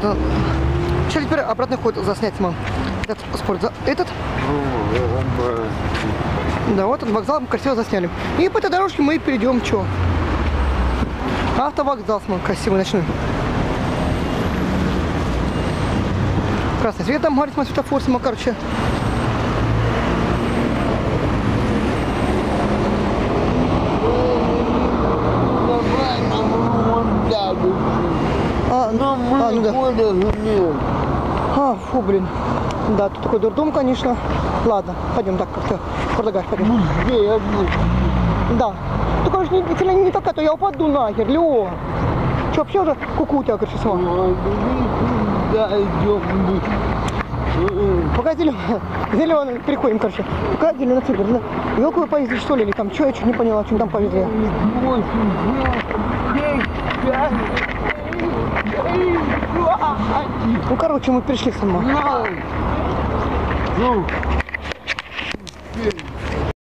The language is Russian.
Сейчас теперь обратный ход заснять, мам. Этот спорт, этот. Да, вот этот вокзал мы красиво засняли. И по этой дорожке мы перейдем, что? Автовокзал, смотри, красивый ночной. Красный свет там горит, смотри, светофор, смотри, короче. Ну да. Фу, блин. Да, тут такой дурдом, конечно. Ладно, пойдем так как-то. Предлагаешь, пойдем. Да. Ты, конечно, не такая, то я упаду нахер, Лёва. Че, вообще уже куку у тебя, короче, сама? Да, идем. Пока зеленый, переходим, короче. Пока зеленый цифр. Елку повезли, что ли, или там, что, я чуть не поняла, что там повезли. Ну, короче, мы пришли сама.